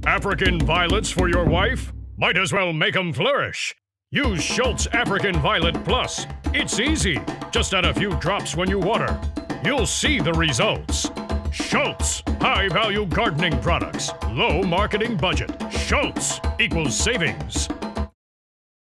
African violets for your wife? Might as well make 'em flourish. Use Schultz African Violet Plus. It's easy. Just add a few drops when you water. You'll see the results. Schultz, high-value gardening products, low marketing budget. Schultz equals savings.